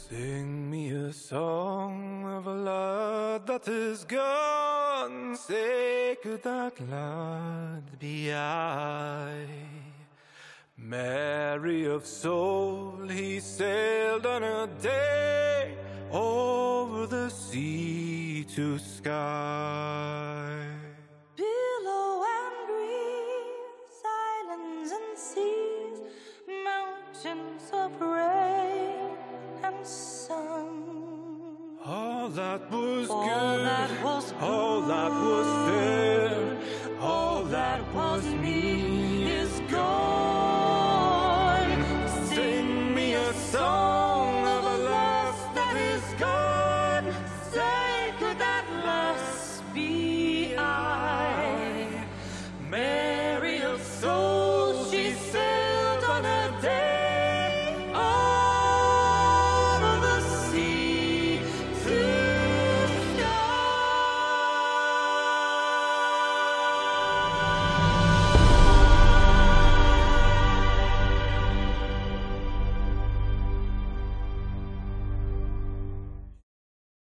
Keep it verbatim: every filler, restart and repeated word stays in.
Sing me a song of a love that is gone. Say, could that lad be I? Merry of soul, he sailed on a day over the sea to sky. Billow and breeze, islands and seas, mountains of rain and sun. All that was All good, that was all that was good. fair.